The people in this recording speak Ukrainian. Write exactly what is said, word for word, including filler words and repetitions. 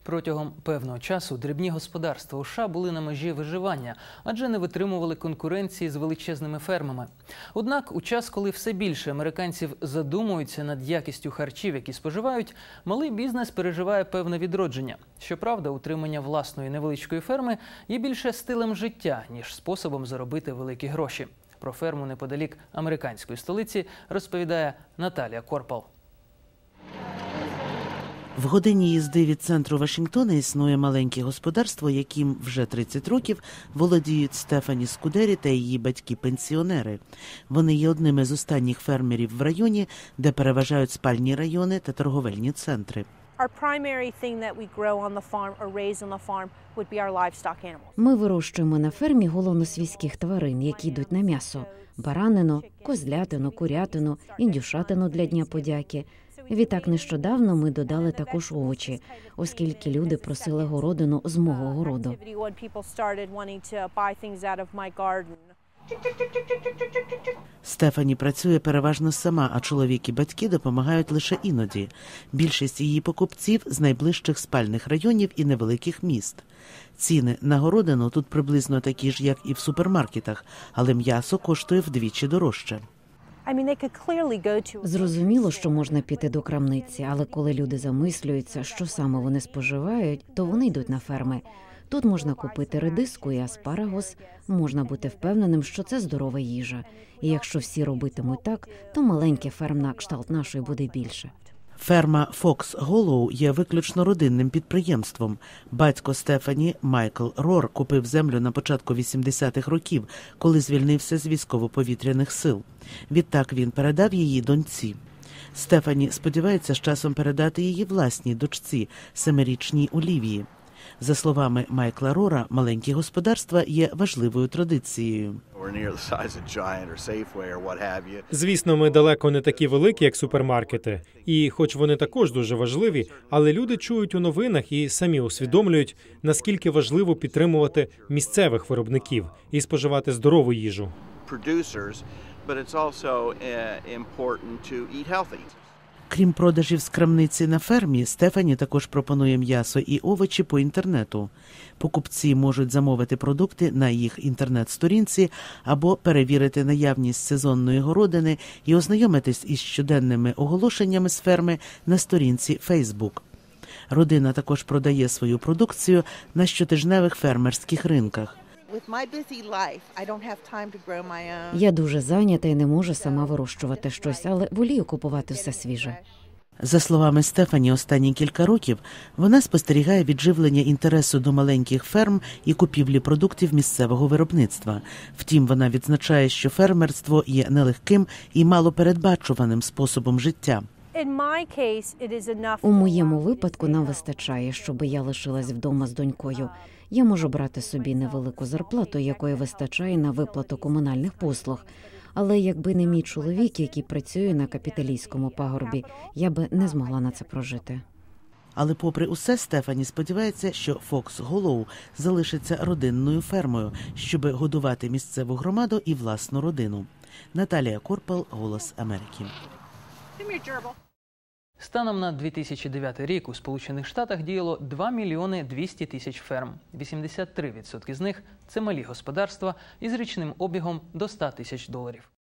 Протягом певного часу дрібні господарства у США були на межі виживання, адже не витримували конкуренції з величезними фермами. Однак у час, коли все більше американців задумуються над якістю харчів, які споживають, малий бізнес переживає певне відродження. Щоправда, утримання власної невеличкої ферми є більше стилем життя, ніж способом заробити великі гроші. Про ферму неподалік американської столиці розповідає Наталія Корпал. В годині їзди від центру Вашингтона існує маленьке господарство, яким вже тридцять років володіють Стефані Скудері та її батьки-пенсіонери. Вони є одними з останніх фермерів в районі, де переважають спальні райони та торговельні центри. Ми вирощуємо на фермі головносвійських тварин, які йдуть на м'ясо – баранину, козлятину, курятину, індюшатину для Дня подяки. Відтак нещодавно ми додали також овочі, оскільки люди просили городину з мого городу. Стефані працює переважно сама, а чоловік і батьки допомагають лише іноді. Більшість її покупців з найближчих спальних районів і невеликих міст. Ціни на городину тут приблизно такі ж, як і в супермаркетах, але м'ясо коштує вдвічі дорожче. Зрозуміло, що можна піти до крамниці, але коли люди замислюються, що саме вони споживають, то вони йдуть на ферми. Тут можна купити редиску і аспарагус, можна бути впевненим, що це здорова їжа. І якщо всі робитимуть так, то маленьке ферм на кшталт нашої буде більше. Ферма Fox Hollow є виключно родинним підприємством. Батько Стефані, Майкл Рор, купив землю на початку вісімдесятих років, коли звільнився з військово-повітряних сил. Відтак він передав її доньці. Стефані сподівається з часом передати її власній дочці, семирічній Олівії. За словами Майкла Рора, маленькі господарства є важливою традицією. Звісно, ми далеко не такі великі, як супермаркети. І хоч вони також дуже важливі, але люди чують у новинах і самі усвідомлюють, наскільки важливо підтримувати місцевих виробників і споживати здорову їжу. Крім продажів з крамниці на фермі, Стефані також пропонує м'ясо і овочі по інтернету. Покупці можуть замовити продукти на їх інтернет-сторінці або перевірити наявність сезонної городини і ознайомитись із щоденними оголошеннями з ферми на сторінці Facebook. Родина також продає свою продукцію на щотижневих фермерських ринках. Я дуже зайнята і не можу сама вирощувати щось, але волію купувати все свіже. За словами Стефані, останні кілька років вона спостерігає відживлення інтересу до маленьких ферм і купівлі продуктів місцевого виробництва. Втім, вона відзначає, що фермерство є нелегким і малопередбачуваним способом життя. У моєму випадку нам вистачає, щоб я лишилась вдома з донькою. Я можу брати собі невелику зарплату, якої вистачає на виплату комунальних послуг. Але якби не мій чоловік, який працює на капіталійському пагорбі, я би не змогла на це прожити. Але попри усе, Стефані сподівається, що Fox Hollow залишиться родинною фермою, щоб годувати місцеву громаду і власну родину. Наталія Корпал, Голос Америки. Станом на дві тисячі дев'ятий рік у Сполучених Штатах діяло два мільйони двісті тисяч ферм. вісімдесят три відсотки з них – це малі господарства із річним обігом до ста тисяч доларів.